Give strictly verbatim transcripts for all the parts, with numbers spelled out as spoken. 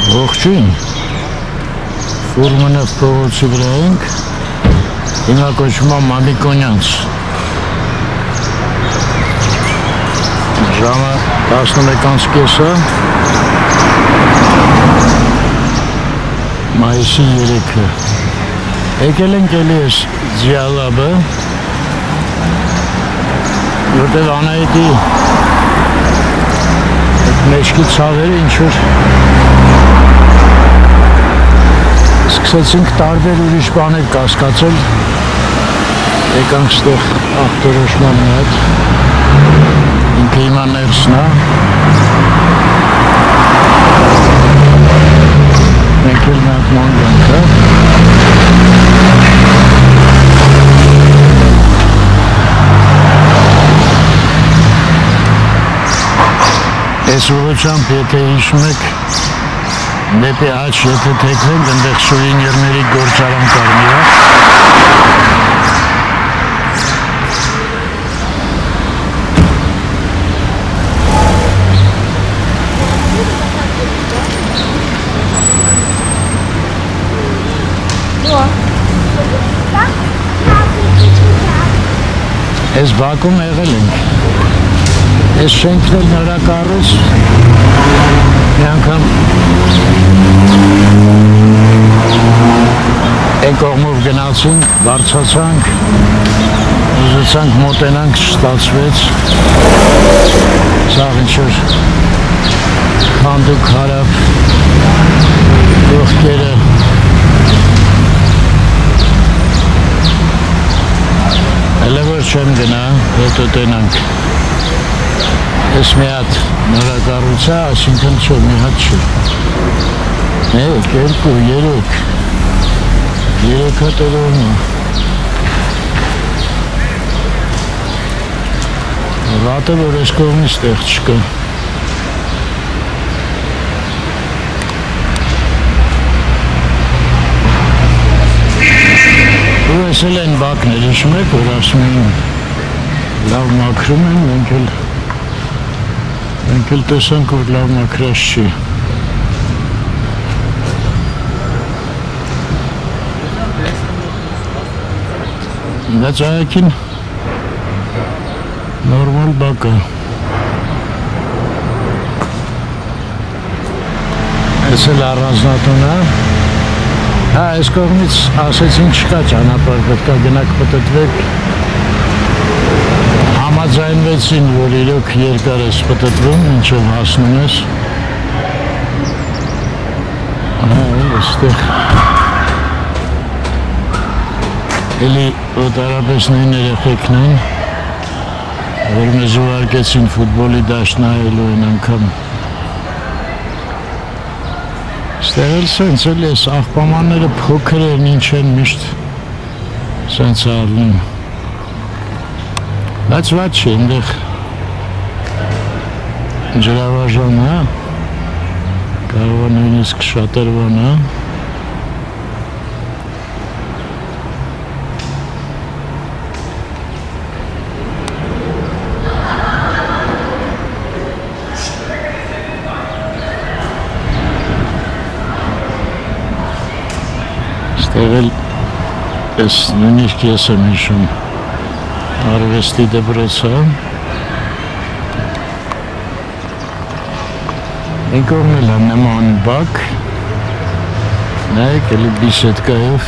Ողջույն, Ֆուրմանով փողոցի վրա ենք, հիմա կոչվում է Մամիկոնյանց, ժամը տասնմեկ կեսը, մայիսի երեքը, եկել ենք էլի ես ձիալաբը, որտև Անահիտի մեջքի ցավերը ինչ-որ սկսեցինք տարբեր ուրիշ բաներ կասկածել, եկանք ստեղ աղտորոշման մի հատ, ինքը հիմա ներսն է, մենք էլ մի հատ մանգանք է, Ես ուղղությամբ եթե հիշում եք դեպի աջ եթե թեքվենք ընդեղ սուվենիրների գործարան կար մի հատ Ես Բաքում եղել ենք Ես շենքն էլ նրա կառուց մի անգամ այն կողմով գնացինք, բարձրացանք, ուզեցանք մոտենանք, չստացվեց, սաղ ինչ-որ հանդուկ հարավ կողքերը հələ որ չեմ գնա, հետո տենանք Ես մի հատ նորակառույց է, այսինքն չէ, մի հատ չէ։ Մեկ, երկու, երեք, երեք հատերում է։ Վատը, որ ես կողմից տեղ չկա։ Ու ես էլ են բակներ, հիշում եք, որ ասում են, լավ մաքրում են, մենք էլ Մենք էլ տեսանք, որ լավ մաքրած չի։ Բայց այակին նորմալ բակ է։ Ես էլ առանձնատուն է։ Հա, այս կողմից ասեցին չկա ճանապարհ, պետք է գնաք պտտվեք։ Համաձայնվեցին, որ իրոք երկար ես պտտվում, ինչով հասնում ես։ Ահա, այստեղ էլի օտարապես նույն երեխեքն են, որ մեզ ուղարկեցին ֆուտբոլի դաշտ նայելու են անգամ։ Ստեղ էլ սենց էլ ես աղբամանները փոքր են, ինչ են միշտ սենց ալնում։ Բայց վատ չէ, ընդեղ ջրավաժան է, կարող է նույնիսկ շատրվան է։ Ստեղ էլ ես նույնիսկ ես եմ հիշում Արվեստի դպրոցը Այն կողմն էլ է նման բակ նայեք էլի բիսեդկայով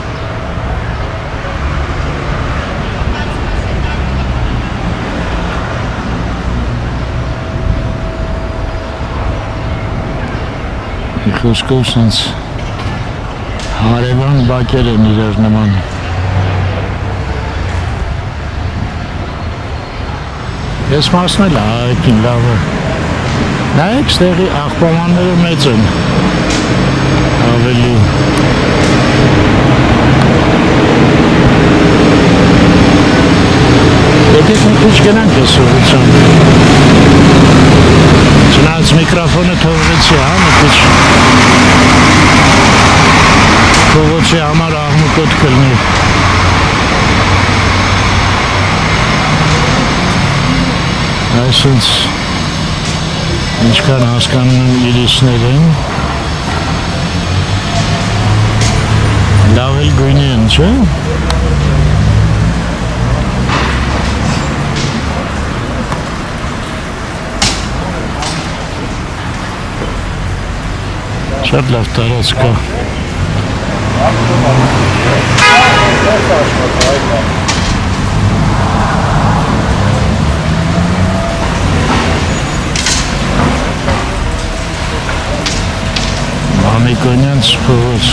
Մի խոսքով սենց հարևան բակեր են իրար նման Ես մասն էլ այգին լավ է։ Նայեք, ստեղի աղբամանները մեծ են։ Ավելի։ Եկեք մի քիչ գնանք այս ուղղությամբ։ Չնայած միկրոֆոնը թողվեցի, հա, մի քիչ։ Փողոցի համար աղմուկոտ կլինի։ Այսինչ ինչքան հասկանում եմ իրիսներ են, էլ գույնի են, չէ։ Շատ լավ տարածք կա։ Մամիկոնյանց փողոց։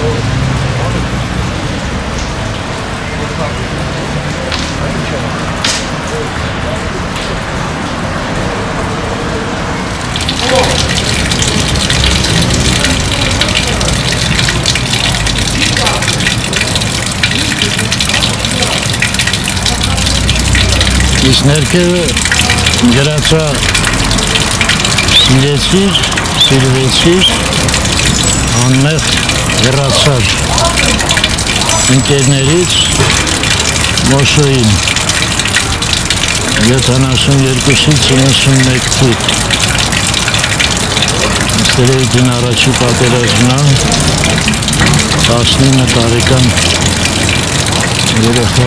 Իսկ ներքևը գրածա սիրեցիր, սիրվեցիր, անմեղ հեռացար ընկերներից Մոշոյին յոթանասունյոթից իննսունմեկ թիվ Սերեյդին առաջի պատերազմն է տասնինը տարեկան երեխա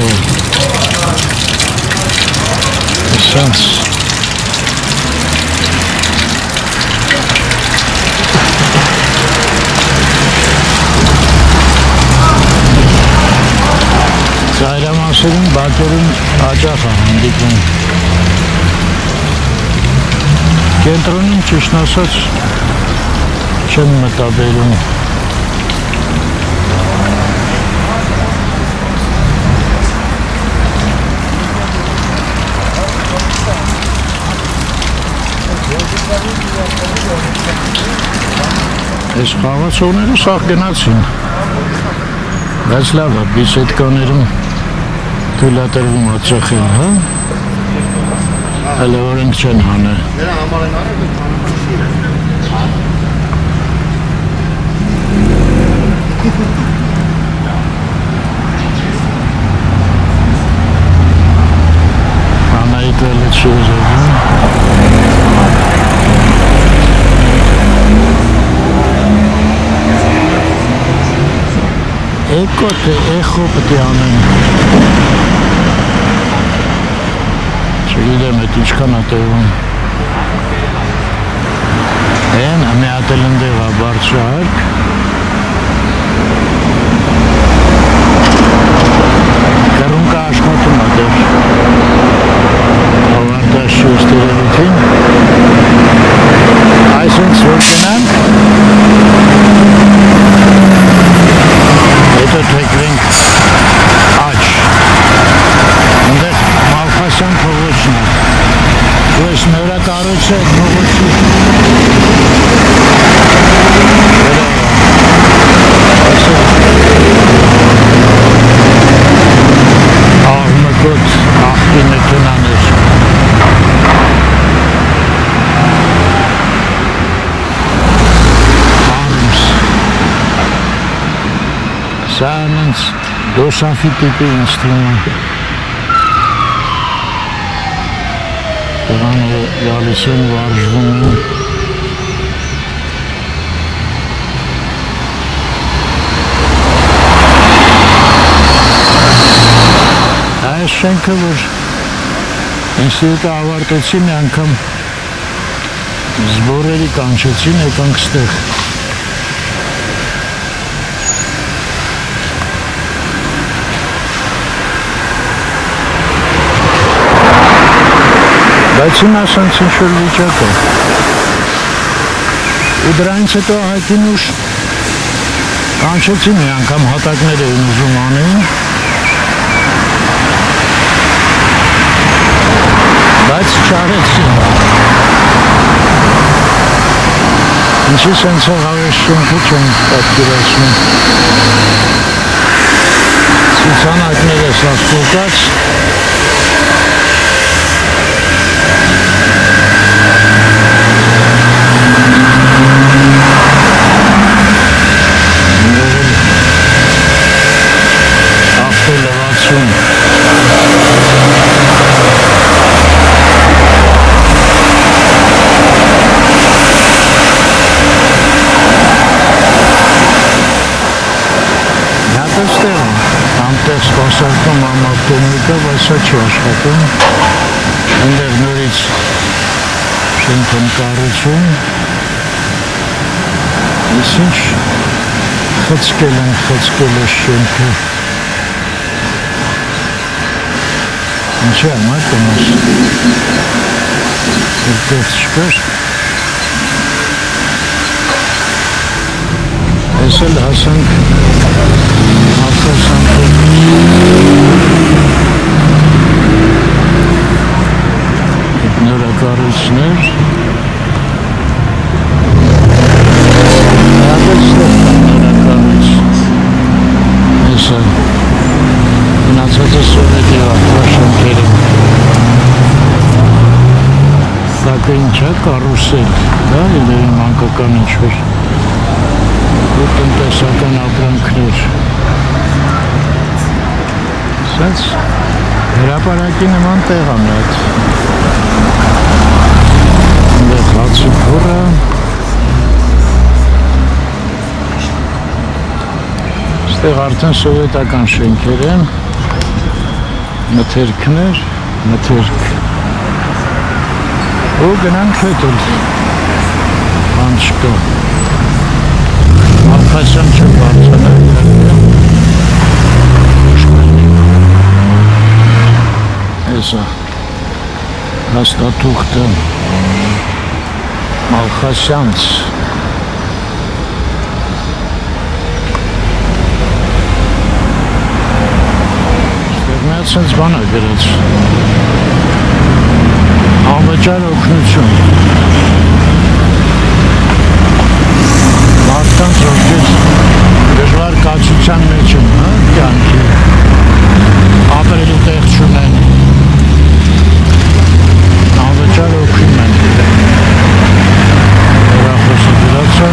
Շանս Ծայրամասերին բակերին հաճախ է հանդիպում Կենտրոնին ճիշտ ասած չեմ մտաբերում Այս խաղացողները սաղ գնացին Բայց լավ է, բիսետկաներում թույլատրվում ածախել, հա? Հələ օրենք չեն հանել Անայիտ վելը չի ուզողում Էկոտ է, էխո պտի անեն Չգիտեմ էտ ինչքան ատեղում Են, ամի ատել ընդեղ է բարձրահարկ Կրունկա աշխատում ատեղ Ավարտաշի ուստերելիքին Այսինց որ կնանք Հետո թեքվենք աչ Ընդեղ Մալխասյան փողոցն է Ու ես նորակառույցը այդ փողոցի Աղմկոտ աղբի մեքենաներ Սա անենց դոշաֆի տիպի ինստրումն Տղանը գալիս են վարժվում են Այս շենքը որ ինստիտուտը ավարտեցի մի անգամ զբորերի կանչեցին եկանք ստեղ Բայց հիմա ասենց ինչ-որ վիճակ է ու դրանից հետո հայտին ուշ կանչեցին մի անգամ հատակներ էին ուզում անեին բայց չարեցին ինչի սենց աղավես շենքը չեն պատկերացնում ցուցանակներ է սա ստուկած կոմունիկա, բայց սա չի աշխատում, ընդեղ նորից շենքն կառուցում, ինչ խցկել են, խցկել է շենքը, ինչի համար կնոս, երկով չկար, ես էլ հասանք արտասանքը նորակառույցներ նորակառույց հեսա մնացածը սովետի արտաշենքերը սակը ինչա կառուսել դա երևի մանկական ինչ-որ ու տնտեսական ապրանքներ սենց հրապարակի նման տեղ ա մի հատ ընդեղ հացի փորը ստեղ արդեն սովետական շենքեր են մթերքներ մթերք ու գնանք հետել բան չկա Malkasyan çok baksana Neyse Hasta tuhtu Malkasyans İstermezseniz bana biraz Ağbecar okuyucum Մարդկանց ովքեր դժվար կացության մեջ են, հա, կյանքի, ապրելու տեղ չունեն, անվճար օգնում են, հեռախոսը գրածը,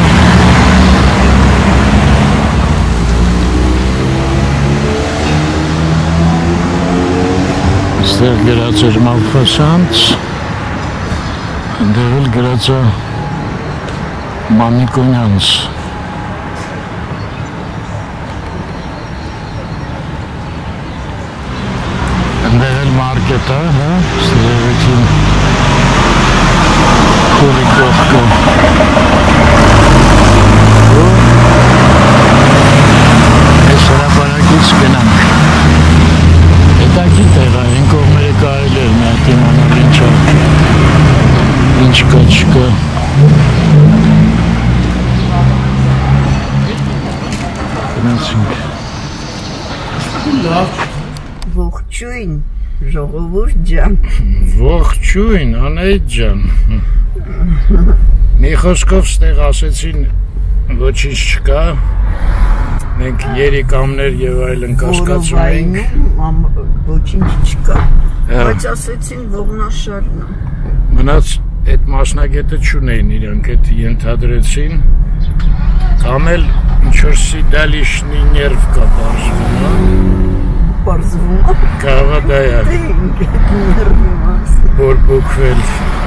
այստեղ գրած էր Մալխասյանց, ընդեղ էլ գրած է Մամիկոնյանց ընդեղ էլ մարկետ է, հա, ստեղեցին քուրի կողքը ու այս հրապարակից գնանք հետաքի տեղ է, են կողմերը կարել էր մի հատ իմանալ ինչ է ինչ կա չկա Ողջույն, ժողովուրդ ջան։ Ողջույն, Անահիտ ջան։ Մի խոսքով ստեղ ասեցին ոչինչ չկա։ Մենք երիկամներ եւ այլն կասկածում էինք։ Ոչինչ չկա։ Բայց ասեցին ողնաշարն է։ Մնաց այդ մասնագետը չունեին իրանք, այդ ենթադրեցին։ Կամ էլ ինչ-որ սիդալիշնի ներվ կա պարզվում, հա։ Պարզվում է։ Կաղա դա է։ Բորբոքվել։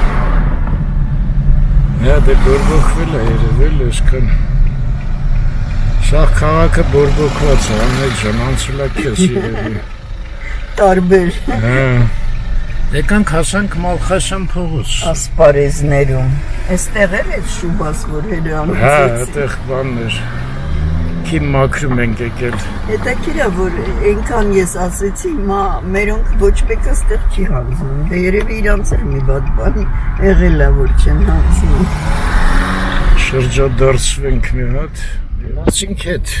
Հա, դե բորբոքվել է երևել, այսքան։ Սաղ քաղաքը բորբոքված է, անհետ ժան, անցուլակ ես երևի։ Տարբեր։ Հա։ Եկանք հասանք Մալխասյան փողոց։ Ասպարեզներում։ Այստեղ էր այդ շուբաս, որ հելանոցեցին։ Հա, այդեղ բաններ։ Քիմ մաքրում ենք եկել։ Հետաքրքիր է, որ այնքան ես ասեցի, մա մերոնք ոչ մեկը այստեղ չի հանձնում։ Դե երևի իրանց էր մի բան բանի եղել է, որ չեն հանձնում։ Շրջադարձվենք մի հատ, ելացինք հետ։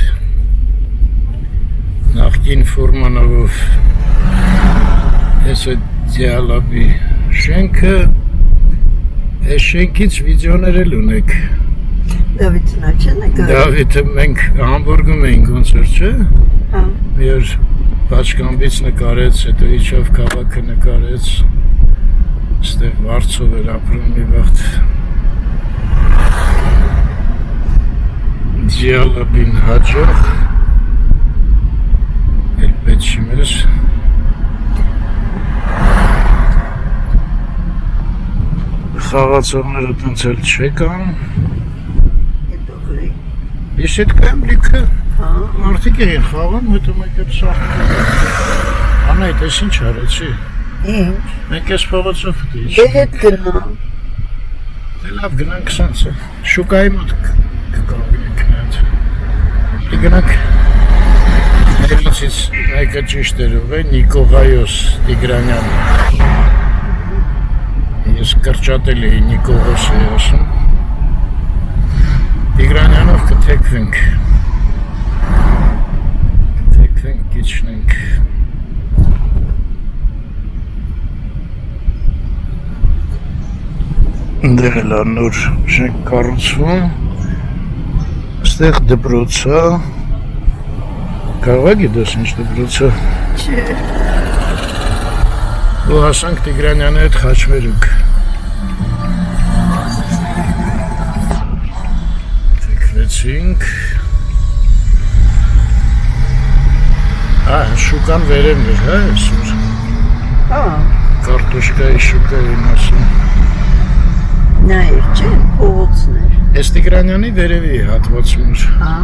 Նախկին ֆորմանով ես այդ Դիալաբի շենքը, այս շենքից վիդեոներ էլ ունեք։ Դավիթն աչեն է գար։ Դավիթը մենք Համբուրգում էինք ոնց որ չէ։ Հա։ Մի օր Բաչկամբից նկարեց, հետո իջավ քաղաքը նկարեց։ Ստեղ Վարչով էր ապրում մի վաղտ։ Դիալաբին հաջող։ Էլ պետք չի մեզ։ Խաղացողները տենց էլ չեկան։ Ես հետ կայմ լիքը մարդիկ էին խաղում, հետո մեկ էլ սաղ Անայդ, ես ինչ արեցի։ Ինչ։ Մենք ես փողոցով դի։ Դե հետ գնամ։ Դե լավ գնանք սանց։ Շուկայի մոտ կգանք գնանք։ Դե գնանք։ Ներիցից այգը ճիշտ էր ուղղ է Նիկողայոս Տիգրանյան։ Ես կրճատել էի Նիկողոսի ասում։ Տիգրանյանով կթեքվենք։ Կթեքվենք, գիչնենք։ Դեր էլ անոր շենք կառուցվում։ Ստեղ դպրոցա։ Կարող է գիտես ինչ դպրոցա։ Չէ։ Ու հասանք Տիգրանյանի հետ խաչմերուկ։ Թեքվեցինք։ Ա, շուկան վերևն էր, հա, այսօր։ Հա։ Կարտոշկայի շուկա էին ասում։ Նայր, չէ, փողոցն էր։ Ես Տիգրանյանի վերևի հատվածում էր։ Հա։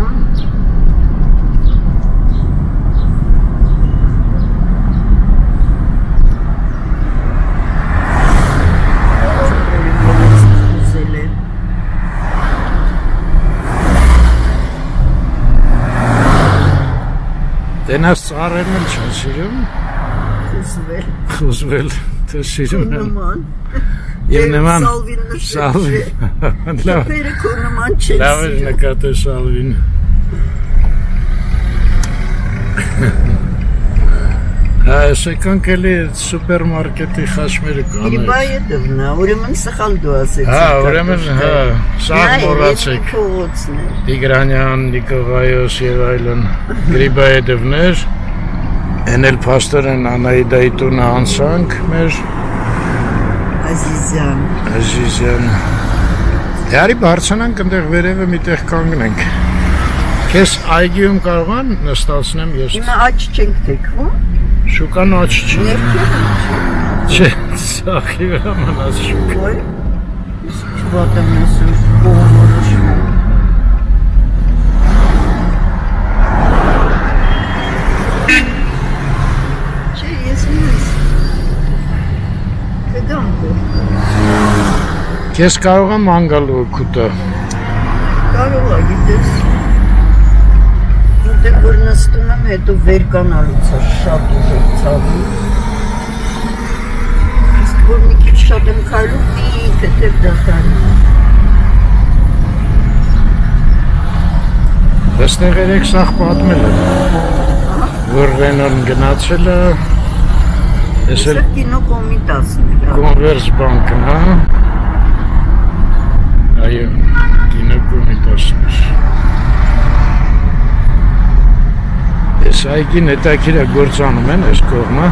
Դենաս ծառերն էլ չեն սիրում։ Խուզվել։ Խուզվել, թե սիրում են։ Նման։ Եվ նման Սալվին Սալվին։ Լավ։ Տերը քո նման չեն Լավ էր նկատել Սալվին։ Հա, եսեկանք էլի սուպերմարկետի խաչմերը կանենք։ Գրիբայեդովնա, ուրեմն սխալ դու ասեցի։ Հա, ուրեմն, հա, սաղ մորացեք։ Փողոցն էր։ Տիգրանյան, Նիկողայոս և այլն Գրիբայեդովներ, են էլ պաստորեն Անայդայի տունը անցանք մեր Ազիզյան։ Ազիզյան։ Հյարի բարձանանք ընդեղ վերևը միտեղ կանգնենք։ Կես այգիում կարողան նստացնեմ ես։ Հիմա աչ չենք թեքվում։ Շուկան աչ չի։ Ներքևն Չէ, սաղի վրամանած շուկ։ Ոյ, չվատեմ նեսում բողորոշում։ Չէ, ես միս։ Կգամ կող։ Կես կարող եմ անգալու կուտը։ Կարող է, գիտես։ Որտեղ որ նստում եմ, հետո վեր կանալուց է շատ ուժեղ ցավում։ Իսկ որ մի քիչ շատ եմ քայլում, մի թեթև դատարում։ Դստեղ երեք սաղ պատմել եմ, որ Ռենոն գնացել է, ես էլ Սր կինո կոմիտասն է։ կոնվերս բանկն, հա։ Այո, կինո կոմիտասն է։ Ես այգին հետաքիր է գործանում են ես կողմը։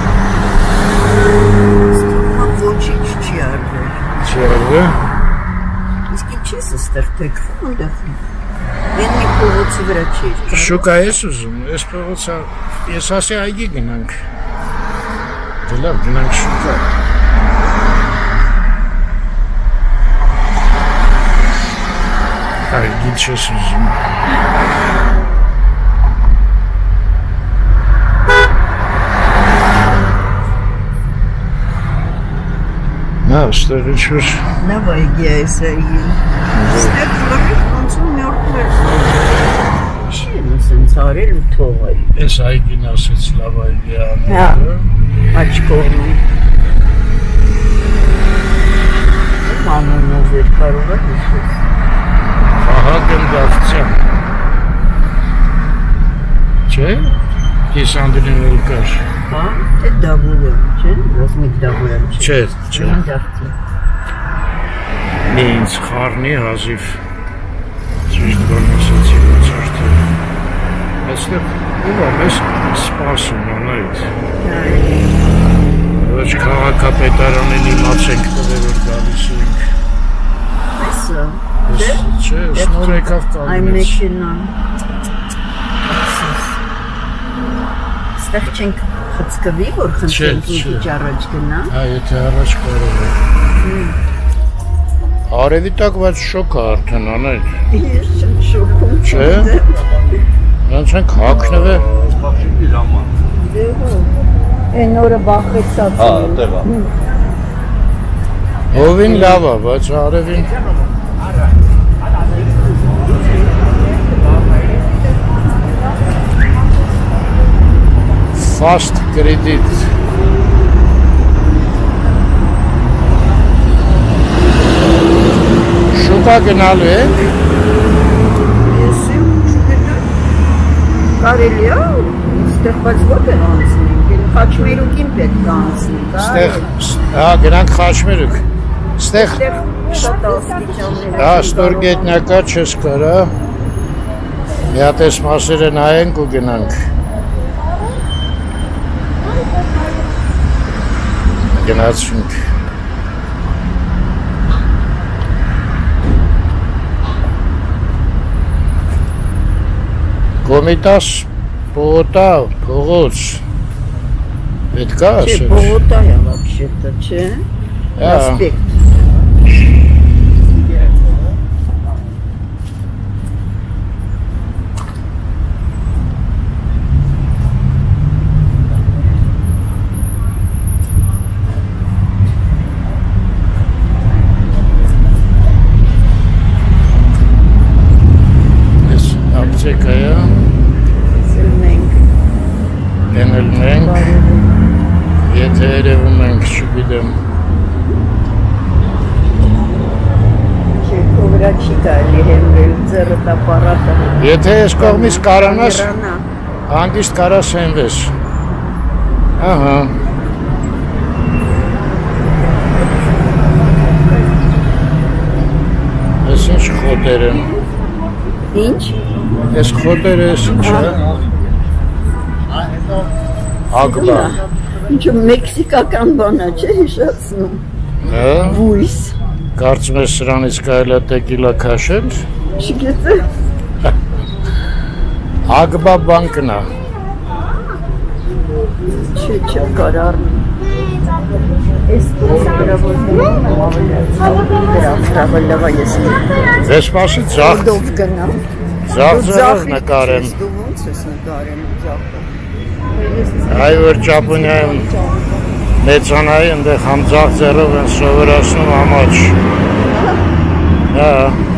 Ոչինչ չի արվել։ Չի արվել։ Իսկ ինչ ես ստեղ թեքվում ընդեղ։ Են մի փողոցի վրա չի։ Շուկա ես ուզում, ես փողոցա, ես ասի այգի գնանք։ Դե լավ գնանք շուկա։ Այգի չես ուզում։ Նա, ստեղ ինչ-որ… Լավ այգի է ես այգի։ Ստեղ լրիվ ոնցում մյորդներ։ Չի են ասենց արել ու թողել։ Ես այգին ասեց լավ այգի անել։ Հա, աչ կողմում։ Մանոնով էր կարող է հիշես։ Վահագն Դավթյան։ Չէ՞, Կիսանդրին ուլկար։ Հա, թե դավուրեմ, չէ՞, ռազմիկ դավուրեմ չէ։ Չէ, չէ։ Դավթյան։ Մի ինձ խարնի հազիվ ճիշտ բան ասեցի ոնց արդեն։ Այստեղ ով է մեզ սպասում անայդ։ Ոչ քաղաքապետարանին իմացենք տվել որ գալիս ենք։ Այսը։ Չէ, շնոր եկավ Այ կանգնեց։ մեքենան։ Ստեղ չենք խցկվի, որ խնդրենք մի քիչ առաջ գնա։ Հա, եթե առաջ կարող է։ Արևի տակ բայց շոկ է արդեն անայդ։ Ես չեմ շոքում։ Չէ։ Նրանց ենք հագնվել։ Դե հո։ Են օրը բախեցած։ Հա, այդտեղ է։ Հովին լավ է, բայց արևին fast credit. Շուկա գնալու եք։ Ես եմ չգիտեմ։ Կարելի է, ստեղ բայց ո՞տ են անցնենք, Խաչմերուկին պետք է անցնենք, Ստեղ, հա, գնանք Խաչմերուկ։ Ստեղ շատ աստիճաններ։ հա, ստորգետնյակա չես կարա։ Մի հատ էս մասերը նայենք ու գնանք։ Գնացինք։ Կոմիտաս պողոտա, փողոց, պետք է Չէ, ասել։ պողոտա է вообще-то, չէ։ Проспект։ Ապտեկայա, ենել մենք, եթե երևում ենք, չգիտեմ։ Չէ, քո վրա չի կարելի հենվել ձեռը տապարատը։ Եթե ես կողմից կարանաս, հանգիստ կարաս հենվես։ Ահա։ Ես ինչ խոտեր են։ Ինչ։ Ես խոտերը ես ինչ է։ Ագբա։ Ինչը մեքսիկական բան է, չէ՞ հիշացնում։ Հա։ Վույս։ Կարծում ես սրանից կարելի է տեկիլա քաշել։ Չգիտեմ։ Ագբա բանկն է։ Չէ, չէ, կարար։ Ես դրավորվում եմ ավելի ես։ Վեսպասի ձախ, Դով գնամ։ ձախ ձեռով նկարեմ։ Դու ոնց ես նկարեմ ձախը։ Այ որ Ճապոնիայում մեծանայի ընդեղ համ ձախ ձեռով են սովորացնում ամաչ։ Հա։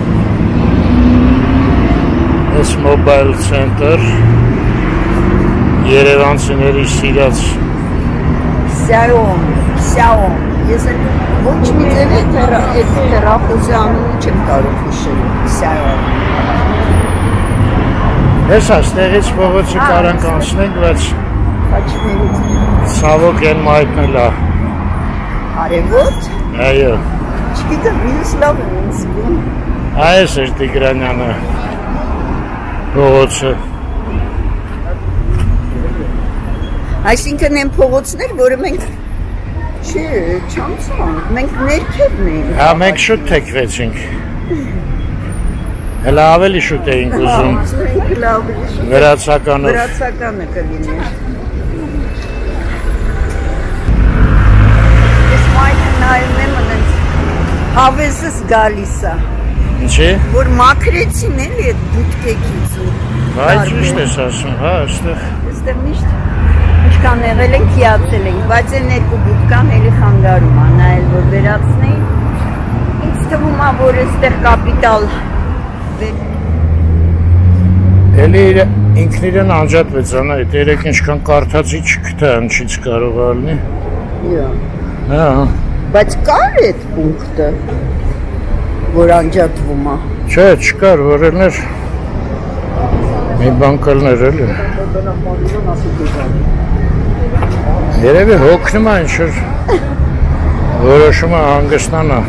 Ես մոբայլ ցենտր Երևանցիների սիրած Xiaom, Xiaom։ Ես ոչ մի ձև այդ հեռախոսի անունը չեմ կարող հիշել։ Xiaom։ Հեսա, ստեղից փողոցը կարանք անցնենք, բայց Խաչմերուկ։ ցավոք են մայթնել է։ Արևոտ։ Այո։ Չգիտեմ, ինձ լավ եմ զգում։ Այս էր Տիգրանյանը փողոցը։ Այսինքն են փողոցներ, որը մենք չէ, չանցանք, մենք ներքևն ենք։ Հա, մենք շուտ թեքվեցինք։ Հələ ավելի շուտ էինք ուզում։ Վրացականով։ Վրացականը կլիներ։ Ես մայթը նայում եմ ընենց հավեսս գալիս է։ Ինչի։ Որ մաքրեցին էլի այդ բուտկեքից ու։ Բայց ճիշտ ես ասում, հա, այստեղ։ Այստեղ միշտ ինչքան եղել ենք, հիացել ենք, բայց այն երկու բուտկան էլի խանգարում է, նայել որ վերացնեին։ Ինձ թվում է, որ այստեղ կապիտալ Էլի ինքն իրեն անջատվեց, անա, այդ երեք ինչքան կարդացի չգտա, ինչից կարող է լինի։ Հա։ Բայց կար այդ պունկտը, որ անջատվում է։ Չէ, չկար, որ էլներ մի բան կլներ էլի։ Երևի հոգնում է ինչ-որ որոշում է հանգստանա։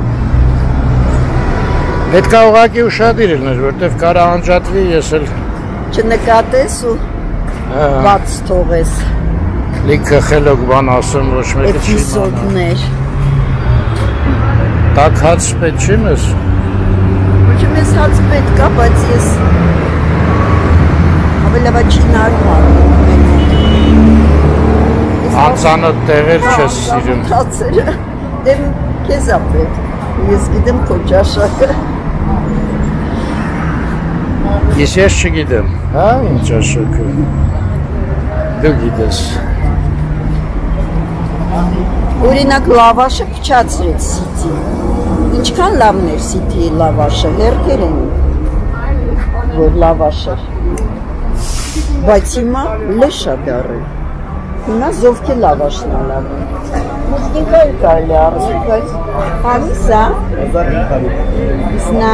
Պետք է ուղղակի ուշադիր լինես, որտեվ կարա անջատվի, ես էլ չնկատես ու բաց թողես։ Լիքը խելոք բան ասեմ, ոչ մեկը չի իմանա։ Էպիզոդներ։ Տաք հաց պետք չի մեզ։ Ոչ մեզ հաց պետք է, բայց ես ավելավա չինարում արում եմ։ Անծանոթ տեղեր չես սիրում։ Հացերը, դեմ քեզ է պետք, ես գիտեմ քո ճաշակը։ Ես ես չգիտեմ, հա, իմ ճաշակը։ Դու գիտես։ Օրինակ լավաշը փչացրեց սիթի։ Ինչքան լավն էր սիթի լավաշը, հերթեր են, որ լավաշը։ Բայց հիմա լեշ է դառել։ Հիմա զովքի լավաշն է լավ։ Մուստիկա է կարելի առնել, բայց հարուս է։ Իսնա։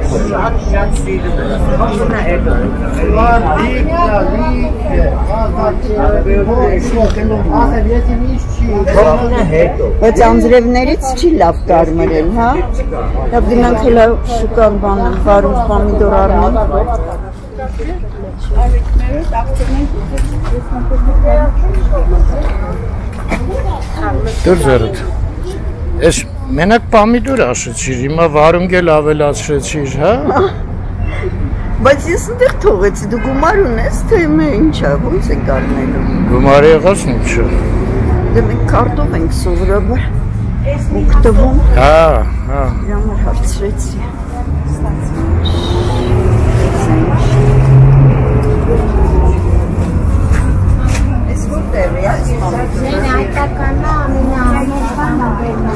Բայց անձրևներից չի լավ կարմրել, հա։ Լավ գնանք հելա շուկան բանը, վարունց պամիդոր առնել։ Դուր ձերդ, ես մենակ պամիդոր ասեցիր, հիմա վարունգել ավելացրեցիր, հա? Բայց ես ընդեղ թողեցի, դու գումար ունես, թե մե ինչա, ոնց է կարնելու։ Գումար եղած նուչը։ Դե մենք կարտով ենք սովորաբար, ուկտվում։ Հա, հա։ Իրամը հարցրեցի։ Ես որտեղ է, այս պամիդորը։ Մենա այտականա, մենա ամենքանա բերնա։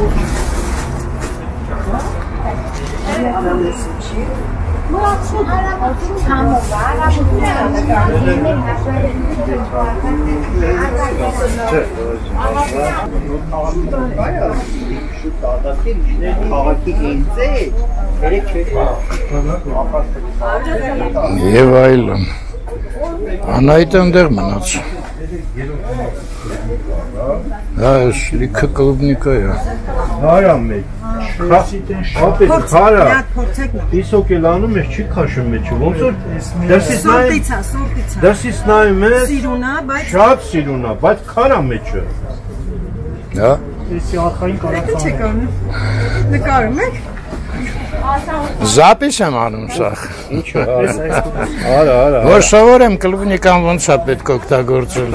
Եվ այլն, անայտ ընդեղ մնաց, հա, ես լիքը կլուբնիկա է։ Հարամ մեկ, ապետ քարա, իսոք էլ անում ես չի քաշում մեջը, ոնց որ դրսից նայում ես, շատ սիրունա, բայց քարա մեջը։ Հա։ Նկարում եք։ Զապիս եմ անում սախ։ Արա, արա, Որ սովոր եմ կլուբնիկան ոնց է պետք օգտագործել։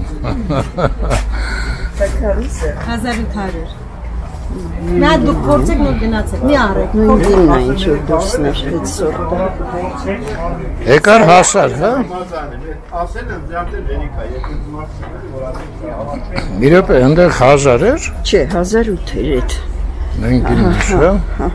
հազար ութ հարյուր։ Նա դուք փորձեք նոր գնացեք, մի արեք։ Նույնքին նա ինչ-որ դուրսն էր հետ սորտը։ Եկար հասար, հա։ Մի րոպե, ընդեղ հազար էր։ Չէ, հազար ութ էր էդ։ Մենք ինձ, հա։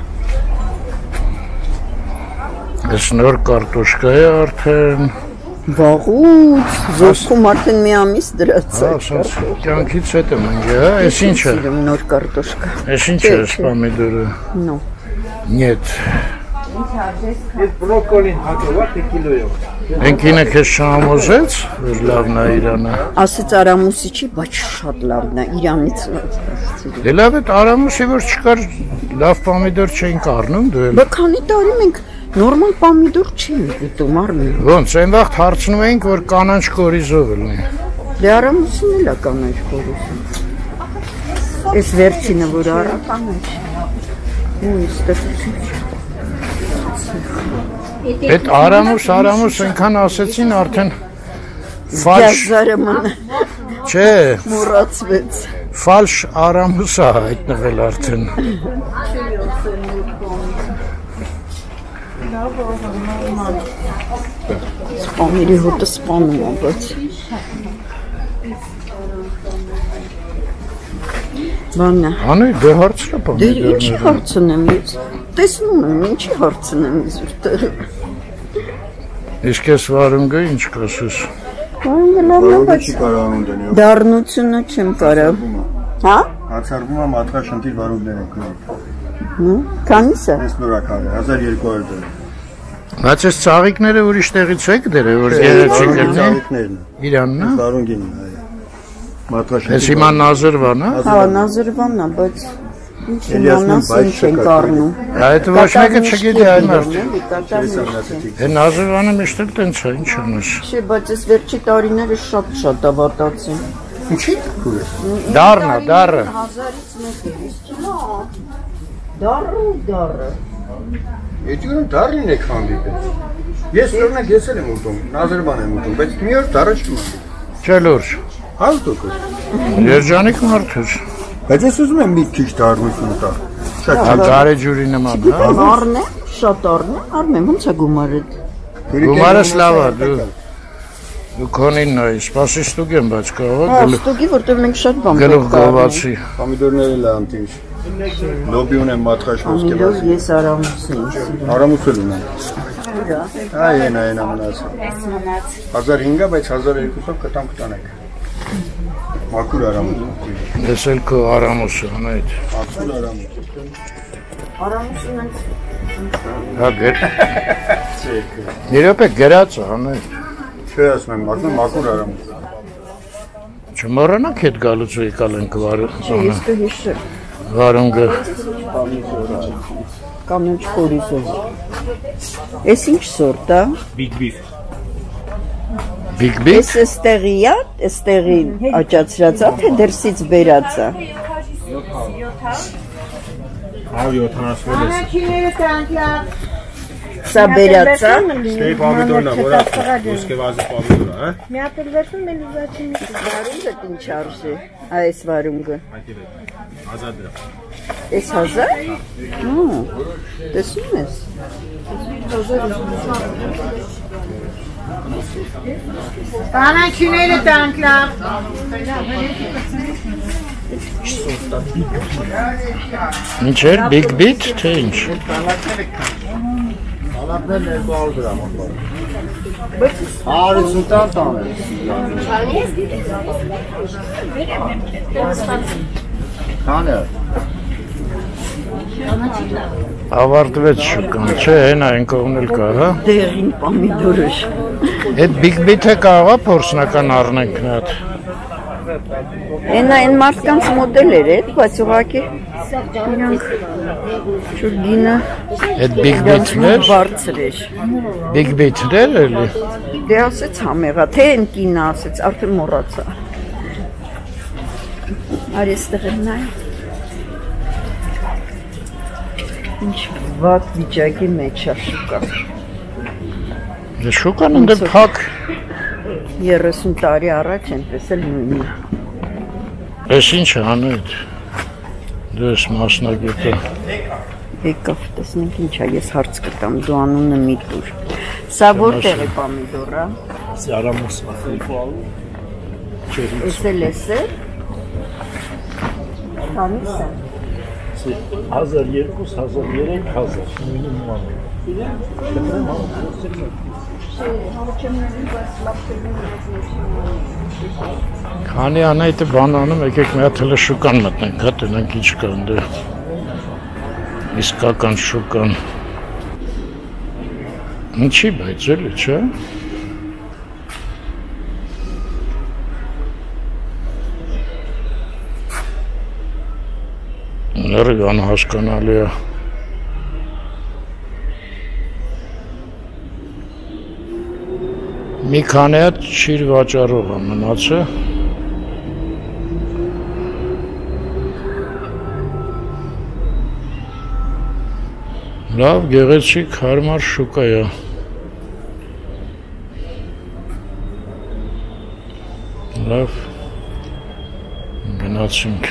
Ես նոր կարտոշկա է արդեն։ Վաղուց, զովքում արդեն մի ամիս դրած է։ Հա, ասած կյանքից հետ եմ ընգե, հա, ես ինչ է։ Սիրում նոր կարտոշկա։ Ես ինչ է ես պամիդորը։ No։ Նյետ։ Ես բրոկոլին հատովա թե կիլոյով։ Ենքինը քեզ չհամոզեց, որ լավն է Իրանը։ Ասեց Արամուսի չի, բայց շատ լավն է, Իրանից։ Դե լավ է, Արամուսի որ չկար, լավ պամիդոր չէինք առնում, դու էլ։ Բա քանի տարի մենք նորմալ պամիդոր չենք ուտում, Արմեն։ Ոնց, այն վաղտ հարցնում էինք, որ կանանչ կորիզով ելնի։ Դե Արամուսին էլ է կանաչ կորիզը։ Այս վերջինը, որ արա կանաչ։ Ու իստեղ։ Այդ Արամուս, Արամուս այնքան ասեցին արդեն ֆալշ, Գազարը մնա, չէ, մուրացվեց։ ֆալշ Արամուս է հայտնվել արդեն։ Սպաների հոտը սպանում է, բայց։ Բաննա։ Անույ, դե հարցնա Դե պամիդորները։ ինչի հարցնեմ ես, տեսնում եմ, ինչի հարցնեմ ես ուրտեղ։ Իսկ ես վարունգը ինչ կասես։ Վարունգը լավն է, բայց Կարանում դնի։ դառնությունը չեմ կարա։ Հա? Հացարվում է մատխաշնտիր վարուգներ են կրում։ Քանիս է։ Ես նորակալ է, հազար երկու հարյուր դրամ։ Բայց ես ծաղիկները ուրիշ տեղից եք դրել, որ գեղեցիկ լինի։ Ծաղիկներն է, Իրանն է։ վարունգին է, այո։ Մատխաշնտիր։ Ես հիմա Նազրվան է։ Հա, Նազրվանն է, բայց ինչ Էլիասն իմանաս բայց ինչ են չկա, կառնում։ Այդ ոչ մեկը չգիտի այն մարդ։ Կատարնիշ։ Է Նազրվանը միշտ էլ տենց է, ինչ անես։ Չէ, բայց ես վերջի տարիները շատ-շատ ավարտացին։ Ինչի՞ քուր։ Դառնա, դառը։ Հազարից մեկ է, իսկ հիմա դառը ու դառը։ Էջուրը դառին եք հանդիպել։ Ես օրինակ ես էլ եմ ուտում, Նազրբան եմ ուտում, բայց մի օր դառը չեմ ուտում։ Չէ լուրջ։ Հազար տոկոս։ Երջանիկ մարդ ես։ Բայց ես ուզում եմ մի քիչ դառնություն տա։ Շատ Հա գարեջուրի նման, հա։ Առնեմ, շատ առնեմ, առնեմ, ոնց է գումարը։ Գումարս լավ է, դու։ Քոնին նայ, սպասի ստուգեմ, բայց կարող Հա, է ստուգի, որտեղ մենք շատ բան գլուխ պետք է առնենք։ գովացի։ Պամիդորները լանտիչ։ Լոբի ունեմ մատխաշ ոսկե Ամիրով բաց։ ես Արամուս եմ։ Արամուս էլ ունեմ։ Այ այն այն ամնացա։ հազար հինգ, բայց հազար երկուսով կտամ կտանեք։ Մաքուր Արամուս։ Ես էլ քո Արամուսը անայդ։ Մաքուր Արամուս։ Արամուսն ենք։ Հա գեր։ Երբ է գրած անայդ։ Չէ, ասում եմ, ասում եմ մաքուր Արամուս։ Չմոռանաք հետ գալուց ու եկալ ենք վարը։ Ես կհիշեմ։ Վարունգը։ Կանաչ խորիզով։ Էս ինչ սորտ է։ Big beef։ Big Big։ Էս էստեղի է, էստեղի աճացրած է, թե դրսից բերած է։ հարյուր յոթանասուն Սա բերած է։ Ստեյ պամիդորն է, որը ոսկե վազի պամիդոր է, հա։ Մի հատ էլ վերցնում եմ ուզացի մի։ Վարունգը ինչ արժի։ Այս վարունգը։ հազար դրամ։ Էս հազար։ Հա։ Տեսնում ես։ Կանաչիները տանք լավ։ Ինչ էր Big Bit, թե ինչ։ Սալատներն երկու հարյուր դրամ ապա։ հարյուր տան է։ Քանը։ Ավարտվեց շուկան, չէ, հենա այն կողմն էլ կա, հա։ Դեղին պամիդորը։ Այդ Big Bit-ը կարող է փորձնական առնենք մի հատ։ Այն այն մարդկանց մոդելեր է, բայց ուղղակի իրանք շուգինը Այդ Big Bit-ներ, բարձր էր։ Big Bit-ներ էլի։ Դե ասեց համեղա, թե այն կինը ասեց, արդեն մոռացա։ Արի այստեղ եմ նայ։ Ինչ վատ վիճակի մեջ է շուկա։ Դե շուկան ընդ փակ։ երեսուն տարի առաջ այնպես էլ նույնն։ Էս ինչ է անեդ։ Դες մասնագետը։ Եկավ, տեսնենք ինչ է, ես հարց կտամ, դու անունը մի տուր։ Սա որտեղ է պամիդորա։ Արամուս։ Էս էլ էս է։ Քանիս է։ հազար երկու, հազար երեք, հազար։ Քանի անայդը բան անում, եկեք մի հատ հələ շուկան մտնենք, հա, տենանք ինչ կա ընդ։ Իսկական շուկան։ Ինչի բայց էլի, չէ՞։ Ներգ անհասկանալի է։ Մի քանի հատ շիր վաճառող է մնացը։ Լավ, գեղեցիկ, հարմար շուկա է։ Լավ, գնացինք։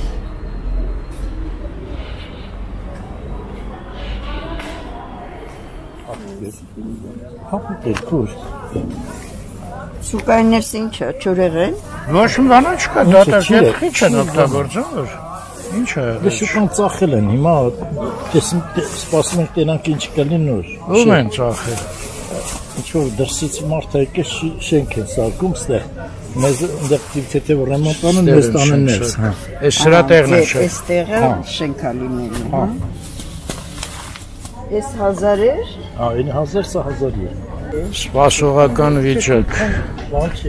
Շուկայի ներս ինչ է, չորեղեն։ Ոչ մի բան չկա, դատարկել քիչ են օգտագործում, որ ինչ է։ Դե շուկան ծախել են, հիմա սպասում ենք տենանք ինչ կլինի նոր։ Ում են ծախել։ Ինչ որ դրսից մարդ եկե շենք են սարքում ստեղ։ Մեզ այնտեղ դիպտե ռեմոնտ անում, մեզ տանեն ներս։ Էս սրա տեղն է, չէ։ Այստեղը շենք է լինելու, հա։ Էս հազար էր։ Հա, այն հազար, սա հազար է։ Սպասողական վիճակ։ Բան չի։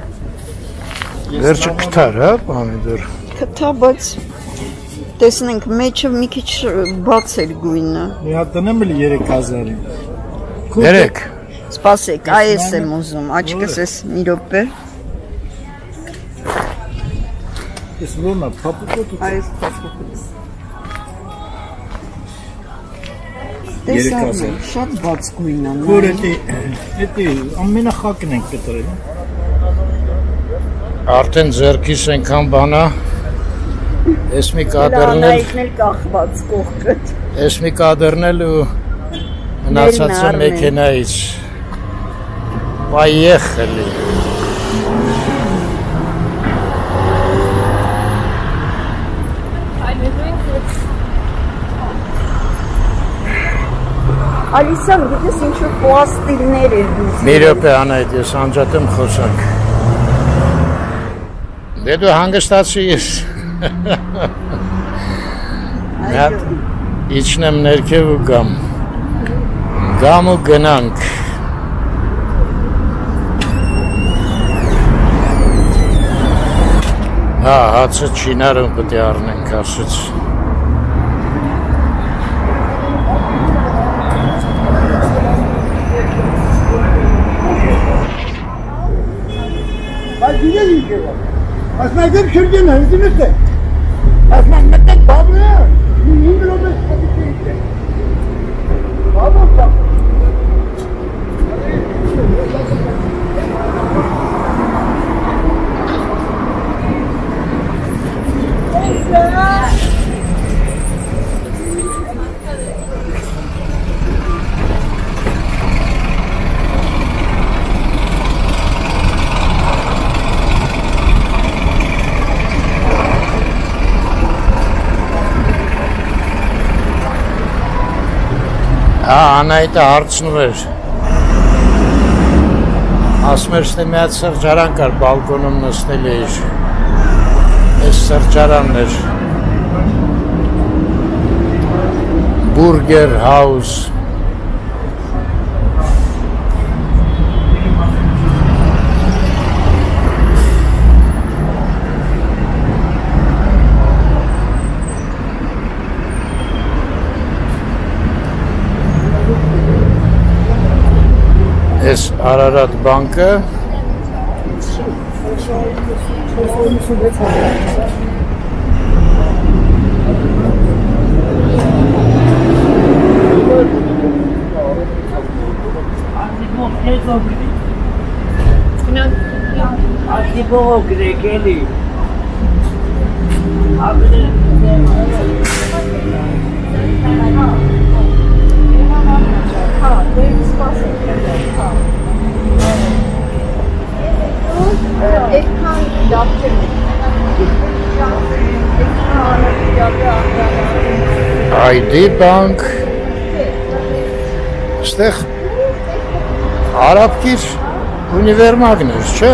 Վերջը կթար, հա, պամիդոր։ Կթա, բայց տեսնենք մեջը մի քիչ բաց էր գույնը։ Մի հատ տնեմ էլ երեք հազարին։ Երեք։ Սպասեք, այս եմ ուզում, աչքս էս մի րոպե։ Ես ոնա փապուկոտը։ Այս փապուկոտը։ Երեք հազար։ Շատ բաց գույն է։ Որ էդի, էդի ամենախակն ենք կտրել։ Արդեն ձեռքիս այնքան բանա։ Էս մի կադրնել։ Լանայքն էլ կախված կողքը։ Էս մի կադրնել ու մնացածը մեքենայից։ Պայեխելի։ Ալիսան, գիտես ինչ-որ պլաստիկներ էր դուզ։ Մի րոպե Անահիտ, ես անջատեմ խոսանք։ Դե դու հանգստացի ես։ Հատ իջնեմ ներքև ու գամ։ Գամ ու գնանք։ Հա, հացը չինարում պետք է առնենք ասեց։ Asma gel Kürgen hızınızda. Asma metek bablı. Yürü yürü işte. Baba bak. Հա, Անահիտը հարցնում էր, ասում էր, թե մի հատ սրճարան կար, բալկոնում նստել էիր, այս սրճարանն էր, Burger House, Ես Արարատ բանկը Ekran yaptırmış. I D bank Ստեղ Արաբկիր ունիվերմագն էր, չէ՞։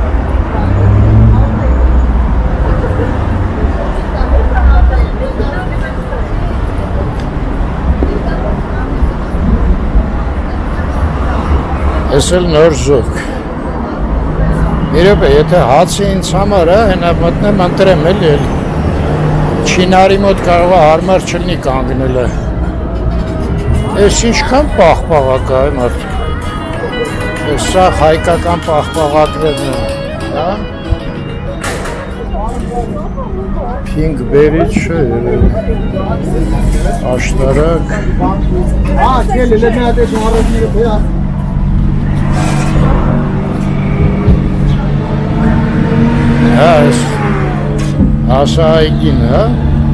Ես էլ նոր զոք։ Երբ եթե հացի ինձ համար է, հենա մտնեմ ընտրեմ էլի էլ չինարի մոտ կարող է հարմար չլինի կանգնելը։ Ես ինչքան պաղպաղակ է մարդ։ Ես սա հայկական պաղպաղակներն են, հա։ Pink berry չէ, աշտարակ։ Ա, գել էլ մի հատ էս առողջները փեա։ Հա, ասա այգին, հա։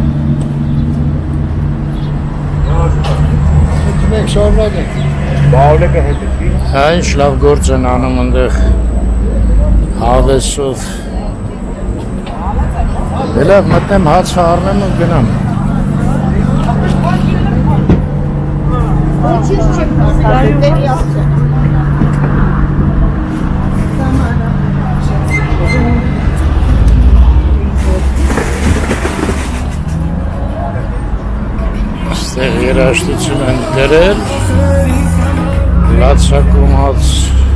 Մենք շարունակ ենք։ Բաղլեկը հետևի։ Հա, ինչ լավ գործ են անում ընդեղ հավեսով։ Դե լավ, մտնեմ հացը առնեմ ու գնամ։ Ստեղ երաշտություն են դրել, լացակում հաց։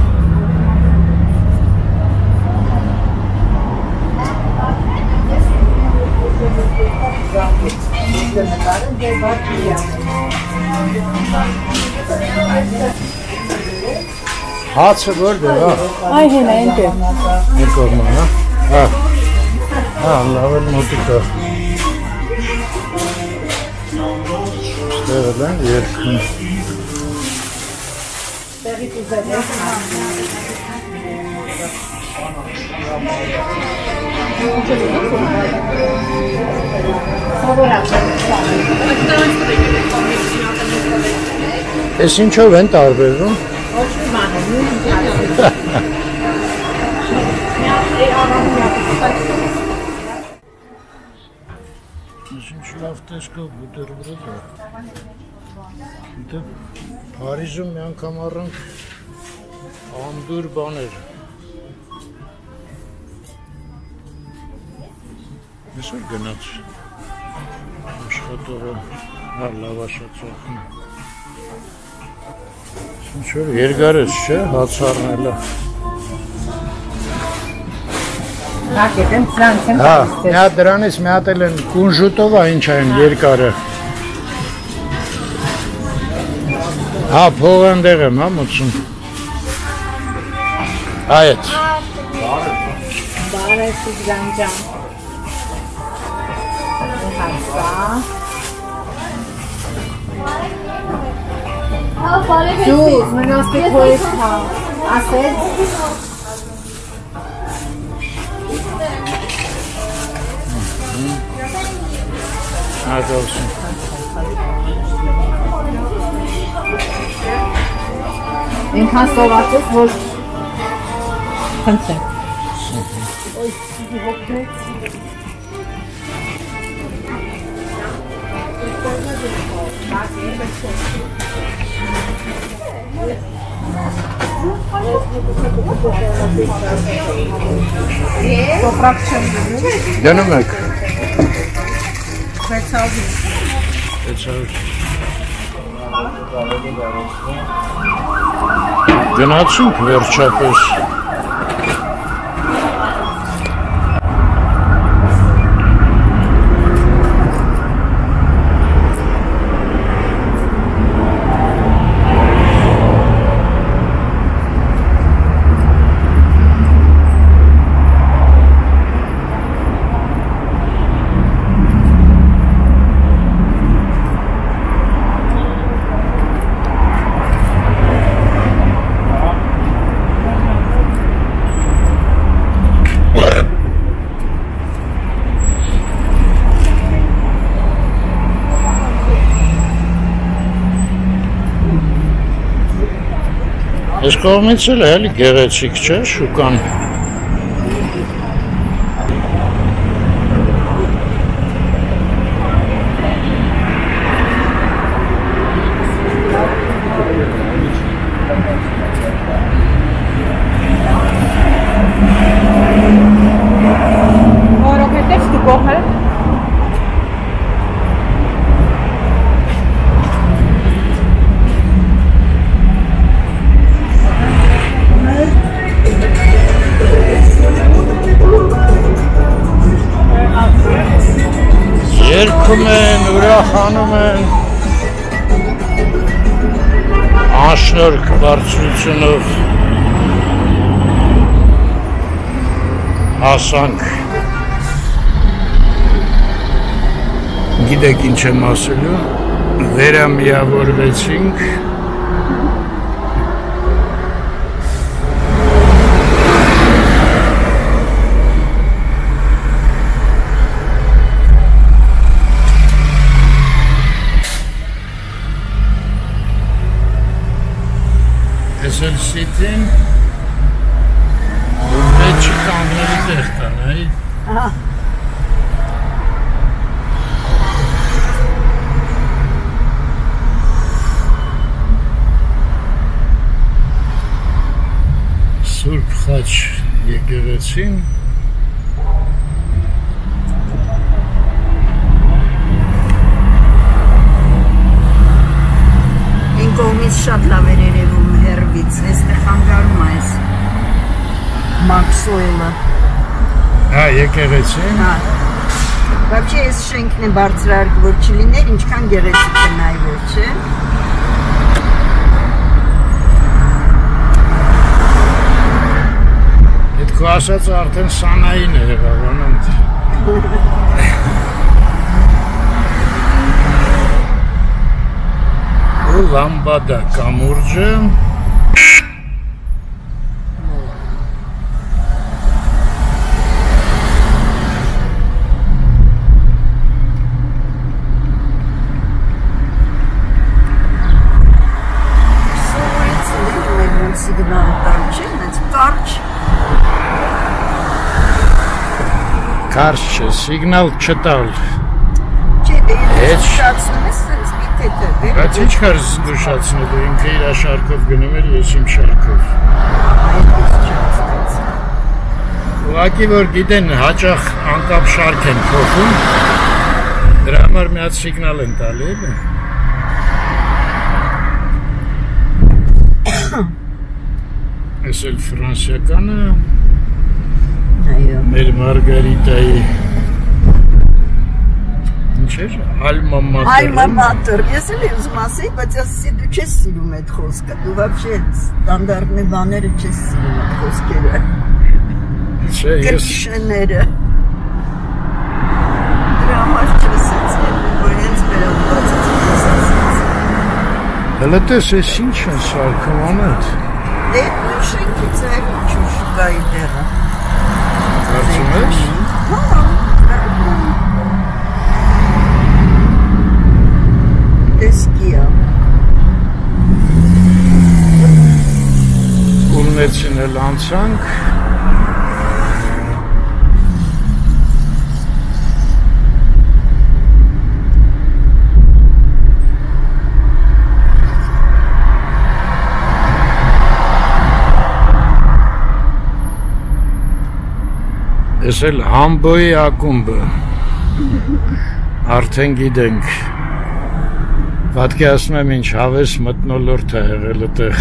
Հացը որտե՞ղ է։ Այ հենա ընդ է։ Մի կողմն է, հա։ Հա, լավ էլ մոտիկ է։ Ստեղ էլ են երկում։ Տեղից ուզել է։ Ես ինչով են տարբերվում։ Ոչ մի բան է, նույն լավ տեսքով բուտերբրոդ է։ Դա Փարիզում մի անգամ առանք անդուր բաներ։ Այսօր գնաց աշխատողը հա լավաշացողն։ Ինչ որ երկար է, չէ՞, հաց առնելը։ Հա, կետեմ ծրանց եմ տալիս։ Հա, մի հատ դրանից մի հատ էլ են կունժուտով է ինչ այն երկարը։ Հա, փող ընդեղ եմ, հա, մոծում։ Այդ։ Բարև Սիգրան ջան։ Հասա։ Դու մնացեք հորից հա, ասեց։ Ադոսում։ Ինքան սովացես, որ խնդրեմ։ Ոյ, սիգի հոգնեց։ Տոպրակ չեմ դնում։ Դնում եք։ Վեցավի։ Վեցավի։ Գնացինք վերջապես։ Այս կողմից էլ էլի գեղեցիկ չէ շուկան։ Որովհետև ստուգողը Երգում են, ուրախանում են, անշնորհք բարձրությունով հասանք, գիտեք ինչ եմ ասելու, վերամիավորվեցինք, Այսել սիտին վեջի կանգների տեղ կան, այ։ Ահա։ Սուրբ խաչ եկեղեցին Այն կողմից շատ լավ էր երևում հեռվից, այստեղ հանգարում է այս Մաքսոյլը։ Հա, եկեղեցին։ Հա։ Вообще այս շենքն է բարձրահարկ, որ չլիներ, ինչքան գեղեցիկ է նայվեր, չէ։ Այդ քո ասածը արդեն սանային է եղավ, անոնց։ Ու լամբադա կամուրջը Կարճ չէ, սիգնալ չտալ։ Չէ, դե Heç Շացնում ես սենց մի թեթև։ Բայց ինչ կար զգուշացնելու, ինքը իր շարքով գնում էր, ես իմ շարքով։ Ուղղակի որ գիտեն հաճախ անկապ շարք են փոխում, դրա համար մի հատ սիգնալ են տալի, էլի։ Այս էլ ֆրանսիականը մեր Մարգարիտայի ինչ էր, Alma Mater։ Alma Mater, ես էլ ուզում ասեի, բայց ասի դու չես սիրում այդ խոսքը, դու вообще ստանդարտնի բաները չես սիրում այդ խոսքերը։ Չէ, ես Կրկշները։ Դրա համար չես ասել, որ հենց վերաբացած ես ասած։ Հələ տես ես ինչ են շարքում անդ։ Դե նույն շենքից է ինչու շուկայի տեղը։ Կարծում ես։ Հա։ Տեսկիա։ Ուլնեցին էլ անցանք։ Ես էլ Համբոյի ակումբը արդեն գիտենք պատկերացնում եմ ինչ հավես մթնոլորտ է եղել այդտեղ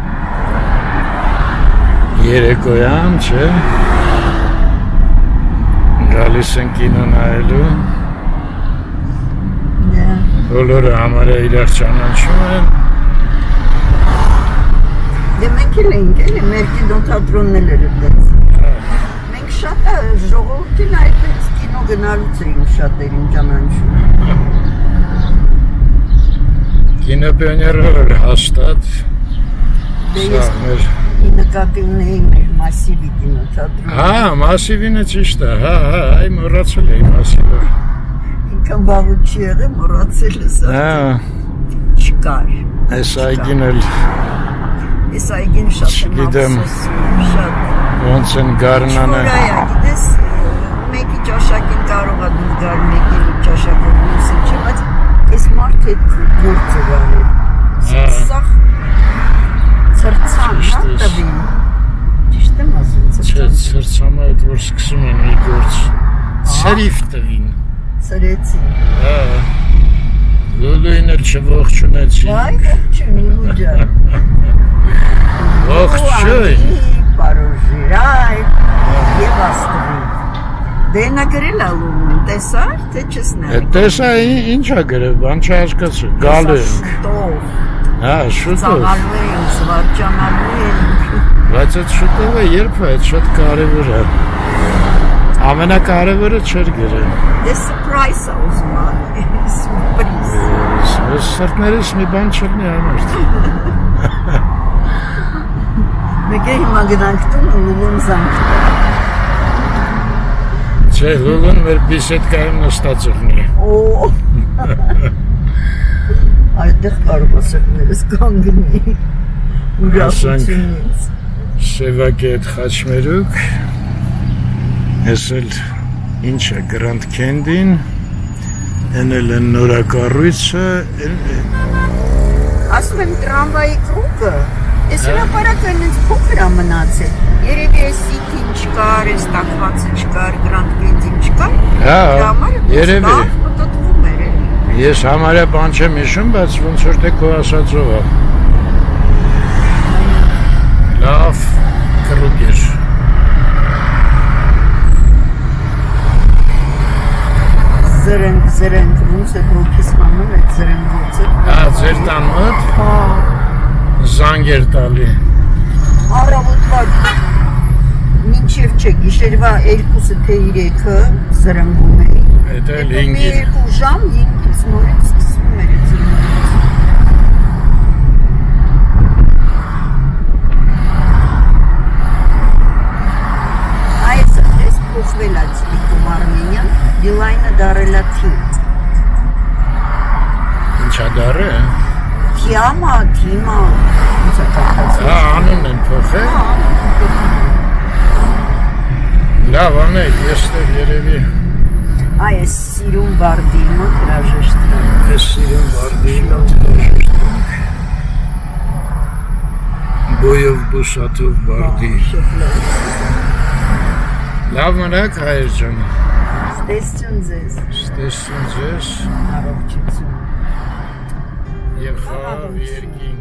երեկոյան, չէ գալիս են կինո նայելու բոլորը համարյա իրար ճանաչում են Դե մենք էլ ենք էլի մեր կինոթատրոններ էր այդպես Շատ ժողովրդին այդպես կինո գնալուց էին շատերին ճանաչում։ Կինոպիոներները հաստատ Դե ես նկատի ունեի մեր մասիվի կինոթատրոն։ Հա, մասիվինը ճիշտ է, հա, հա, այ մոռացել էի մասիվը։ Ինքան բաղուտ չի եղել, մոռացել ես արդեն։ Չկար։ Այս այգին էլ Այս այգին շատ եմ ափսոսում, շատ Ոնց են գարնանը Շորայա, գիտես, մեկի ճաշակին կարող է դուր գար, մեկի ճաշակով մյուսը չի, բայց այս մարդ հետ գործ է գալի Սաղ ծրծան, հա տվին Ճիշտ եմ ասում, ծրծան Չէ, ծրծանը այդ որ սկսում են մի գործ Ծրիվ տվին Ծրեցին Լուլույն էլ չողջունեցին Վայ, ողջուն, Լուլու ջան Ողջույն Պարոժիրայ և աստվի Դե նա գրել է լուլուն, տեսար, թե չես նայել Տեսա ինչ է գրել, բան չհասկացա, գալու ենք Շուտով Հա, շուտով Ծաղալու ենք, զվարջանալու ենք Բայց այդ շուտովը երբ է, այդ շատ կարևոր է Ամենակարևորը չէր գրել Դե սպրայս է ուզում անի, սուրպրիզ Սրտներիս մի բան չլնի ամերտ Մեկ է հիմա գնանք տուն ու լուլուն զանք Չէ, լուլուն մեր բիսետկայում նստած եղնի Այդտեղ կարող ասեղներս կանգնի ուրախությունից Սևակի այդ խաչմերուկ Ես էլ ինչ է Grand Candy-ն Են էլ են նորակառույցը Ասում եմ տրամվայի կրուկը Ես հրապարակը նենց փոքր է մնացել Երևի այս սիթին չկար, այս տակվածը չկար, Grand Candy-ն չկար Հա, երևի պտտվում էր Ես համարյա բան չեմ հիշում, բայց ոնց որ թե քո ասածով է Լավ կրուկ էր Զրենք, զրենք, ոնց է հոգիս մանում այդ զրենգոցը Հա, ձեր տան մոտ Զանգ էր տալի Առավոտվա մինչև չէ, գիշերվա երկուսը թե երեքը զրնգում էի Էդ էլ հինգին Երկու ժամ հինգից նորից սկսվում էր այդ զրնգից Այս այս փոխվել է Ցիկում Արմենիան Դիլայնը դարել է թիմ Ինչա դարը Թիամա, թիմա Հա, անուն են փոխել Լավ անեք, ես տեղ երևի Այ էս սիրուն բարդին մոտ հրաժեշտ։ Էս սիրուն բարդին մոտ հրաժեշտ։ Բոյով բուսատով բարդի։ Լավ մնաք հայր ջան։ Ստեսություն ձեզ։ Ստեսություն ձեզ։ Առողջություն։ Եվ խաղ երկինք։